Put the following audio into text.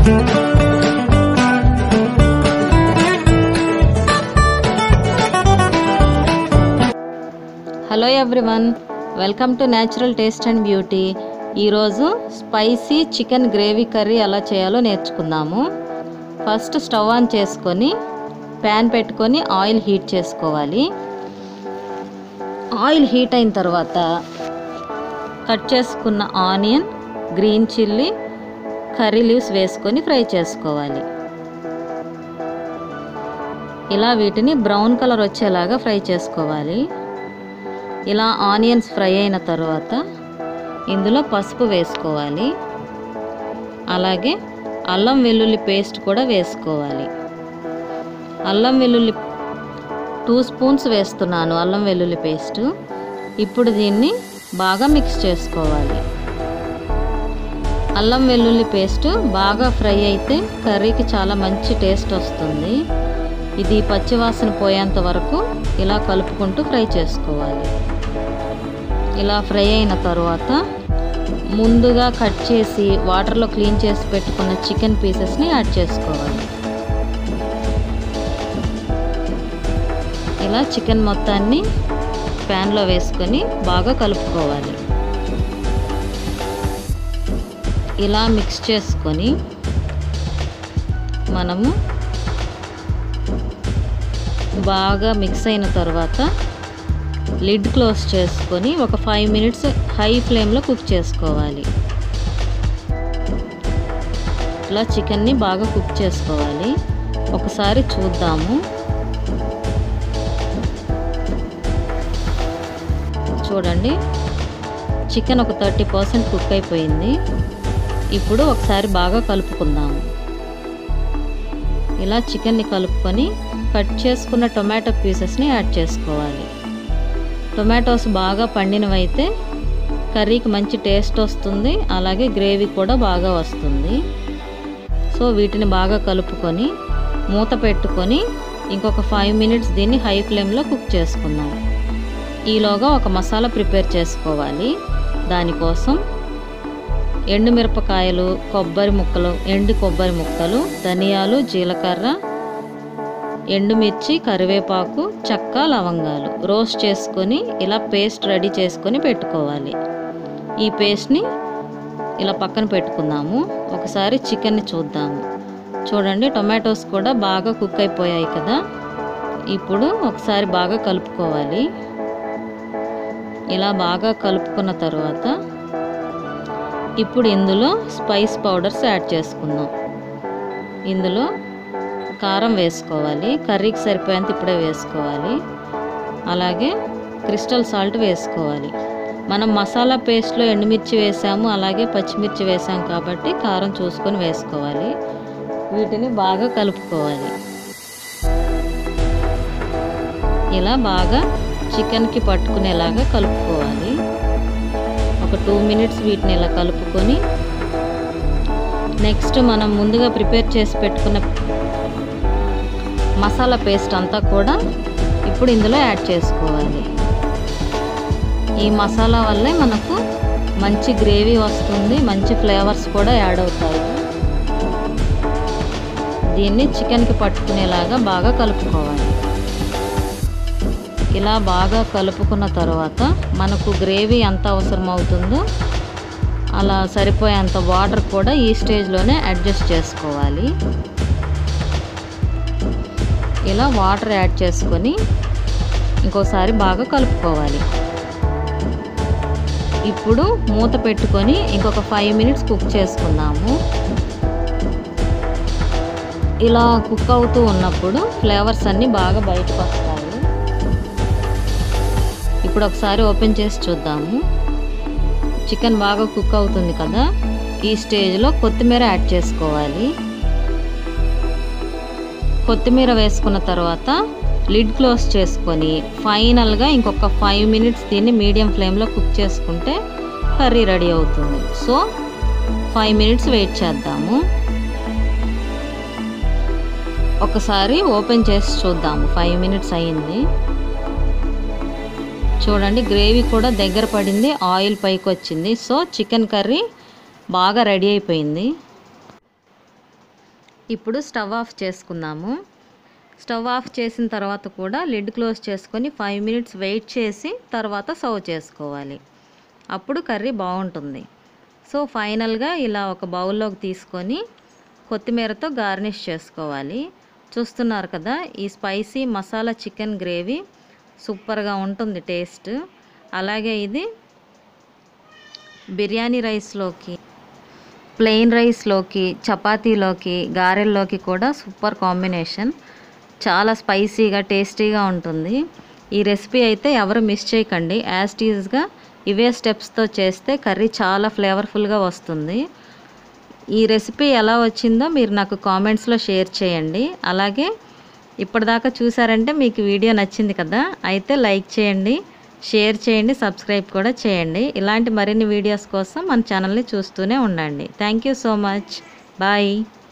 Hello everyone, welcome to natural taste and beauty. ఈరోజు spicy chicken gravy curry ఎలా చేయాలో నేర్చుకుందాము. ఫస్ట్ స్టవ్ ఆన్ చేసుకొని ప్యాన్ పెట్టుకొని ఆయిల్ హీట్ చేసుకోవాలి. ఆయిల్ హీట్ అయిన తర్వాత కట్ చేసుకున్న onion, green chilli, curry leaves వేసుకొని ఫ్రై చేసుకోవాలి. ఇలా వీటిని బ్రౌన్ కలర్ వచ్చేలాగా ఫ్రై చేసుకోవాలి. ఇలా ఆనియన్స్ ఫ్రై అయిన తర్వాత ఇందులో పసుపు వేసుకోవాలి. అలాగే అల్లం వెల్లుల్లి పేస్ట్ కూడా వేసుకోవాలి. అల్లం వెల్లుల్లి 2 స్పూన్స్ వేస్తున్నాను అల్లం వెల్లుల్లి పేస్ట్. ఇప్పుడు దీన్ని బాగా మిక్స్ చేసుకోవాలి. అల్లం వెల్లుల్లి పేస్ట్ బాగా ఫ్రై అయితే కర్రీకి చాలా మంచి టేస్ట్ వస్తుంది. ఇది పచ్చివాసన పోయేంత వరకు ఇలా కలుపుకుంటూ ఫ్రై చేసుకోవాలి. ఇలా ఫ్రై అయిన తర్వాత ముందుగా కట్ చేసి వాటర్లో క్లీన్ చేసి పెట్టుకున్న చికెన్ పీసెస్ని యాడ్ చేసుకోవాలి. ఇలా చికెన్ మొత్తాన్ని ప్యాన్లో వేసుకొని బాగా కలుపుకోవాలి. ఇలా మిక్స్ చేసుకొని మనము బాగా మిక్స్ అయిన తర్వాత లిడ్ క్లోజ్ చేసుకొని ఒక 5 మినిట్స్ హై ఫ్లేమ్లో కుక్ చేసుకోవాలి. ఇలా చికెన్ని బాగా కుక్ చేసుకోవాలి. ఒకసారి చూద్దాము. చూడండి, చికెన్ ఒక 30% కుక్ అయిపోయింది. ఇప్పుడు ఒకసారి బాగా కలుపుకుందాము. ఇలా చికెన్ని కలుపుకొని కట్ చేసుకున్న టొమాటో పీసెస్ని యాడ్ చేసుకోవాలి. టొమాటోస్ బాగా పండినవైతే కర్రీకి మంచి టేస్ట్ వస్తుంది, అలాగే గ్రేవీ కూడా బాగా వస్తుంది. సో వీటిని బాగా కలుపుకొని మూత పెట్టుకొని ఇంకొక 5 మినిట్స్ దీన్ని హై ఫ్లేమ్లో కుక్ చేసుకుందాం. ఈలోగా ఒక మసాలా ప్రిపేర్ చేసుకోవాలి. దానికోసం ఎండుమిరపకాయలు, ఎండు కొబ్బరి ముక్కలు, ధనియాలు, జీలకర్ర, ఎండుమిర్చి, కరివేపాకు, చెక్క, లవంగాలు రోస్ట్ చేసుకొని ఇలా పేస్ట్ రెడీ చేసుకొని పెట్టుకోవాలి. ఈ పేస్ట్ని ఇలా పక్కన పెట్టుకుందాము. ఒకసారి చికెన్ని చూద్దాము. చూడండి, టొమాటోస్ కూడా బాగా కుక్ అయిపోయాయి కదా. ఇప్పుడు ఒకసారి బాగా కలుపుకోవాలి. ఇలా బాగా కలుపుకున్న తర్వాత ఇప్పుడు ఇందులో స్పైస్ పౌడర్స్ యాడ్ చేసుకుందాం. ఇందులో కారం వేసుకోవాలి. కర్రీకి సరిపోయేంత ఇప్పుడే వేసుకోవాలి. అలాగే క్రిస్టల్ సాల్ట్ వేసుకోవాలి. మనం మసాలా పేస్ట్లో ఎండుమిర్చి వేసాము, అలాగే పచ్చిమిర్చి వేసాము కాబట్టి కారం చూసుకొని వేసుకోవాలి. వీటిని బాగా కలుపుకోవాలి. ఇలా బాగా చికెన్కి పట్టుకునేలాగా కలుపుకోవాలి. ఒక 2 మినిట్స్ వీటిని ఇలా కలుపుకొని నెక్స్ట్ మనం ముందుగా ప్రిపేర్ చేసి పెట్టుకున్న మసాలా పేస్ట్ అంతా కూడా ఇప్పుడు ఇందులో యాడ్ చేసుకోవాలి. ఈ మసాలా వల్లే మనకు మంచి గ్రేవీ వస్తుంది, మంచి ఫ్లేవర్స్ కూడా యాడ్ అవుతాయి. దీన్ని చికెన్కి పట్టుకునేలాగా బాగా కలుపుకోవాలి. ఇలా బాగా కలుపుకున్న తర్వాత మనకు గ్రేవీ ఎంత అవసరం అవుతుందో అలా సరిపోయేంత వాటర్ కూడా ఈ స్టేజ్లోనే అడ్జస్ట్ చేసుకోవాలి. ఇలా వాటర్ యాడ్ చేసుకొని ఇంకోసారి బాగా కలుపుకోవాలి. ఇప్పుడు మూత పెట్టుకొని ఇంకొక 5 మినిట్స్ కుక్ చేసుకుందాము. ఇలా కుక్ అవుతూ ఉన్నప్పుడు ఫ్లేవర్స్ అన్నీ బాగా బయటకు వస్తాయి. ఇప్పుడు ఒకసారి ఓపెన్ చేసి చూద్దాము. చికెన్ బాగా కుక్ అవుతుంది కదా. ఈ స్టేజ్లో కొత్తిమీర యాడ్ చేసుకోవాలి. కొత్తిమీర వేసుకున్న తర్వాత లిడ్ క్లోజ్ చేసుకొని ఫైనల్గా ఇంకొక 5 మినిట్స్ దీన్ని మీడియం ఫ్లేమ్లో కుక్ చేసుకుంటే కర్రీ రెడీ అవుతుంది. సో 5 మినిట్స్ వెయిట్ చేద్దాము. ఒకసారి ఓపెన్ చేసి చూద్దాము. 5 మినిట్స్ అయ్యింది. చూడండి, గ్రేవీ కూడా దగ్గర పడింది, ఆయిల్ పైకి వచ్చింది. సో చికెన్ కర్రీ బాగా రెడీ అయిపోయింది. ఇప్పుడు స్టవ్ ఆఫ్ చేసుకుందాము. స్టవ్ ఆఫ్ చేసిన తర్వాత కూడా లిడ్ క్లోజ్ చేసుకొని 5 మినిట్స్ వెయిట్ చేసి తర్వాత సర్వ్ చేసుకోవాలి. అప్పుడు కర్రీ బాగుంటుంది. సో ఫైనల్గా ఇలా ఒక బౌల్లోకి తీసుకొని కొత్తిమీరతో గార్నిష్ చేసుకోవాలి. చూస్తున్నారు కదా, ఈ స్పైసీ మసాలా చికెన్ గ్రేవీ సూపర్గా ఉంటుంది టేస్ట్. అలాగే ఇది బిర్యానీ రైస్లోకి, ప్లెయిన్ రైస్లోకి, చపాతీలోకి, గారెల్లోకి కూడా సూపర్ కాంబినేషన్. చాలా స్పైసీగా టేస్టీగా ఉంటుంది. ఈ రెసిపీ అయితే ఎవరు మిస్ చేయకండి. యాజ్ టీజ్గా ఇవే స్టెప్స్తో చేస్తే కర్రీ చాలా ఫ్లేవర్ఫుల్గా వస్తుంది. ఈ రెసిపీ ఎలా వచ్చిందో మీరు నాకు కామెంట్స్లో షేర్ చేయండి. అలాగే ఇప్పటిదాకా చూసారంటే మీకు వీడియో నచ్చింది కదా, అయితే లైక్ చేయండి, షేర్ చేయండి, సబ్స్క్రైబ్ కూడా చేయండి. ఇలాంటి మరిన్ని వీడియోస్ కోసం మన ఛానల్ని చూస్తూనే ఉండండి. Thank you so much. Bye.